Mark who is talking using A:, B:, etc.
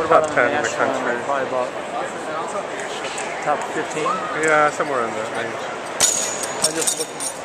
A: top 10 in the country.
B: Probably about top 15.
A: Yeah, somewhere in that range.
B: I just looking.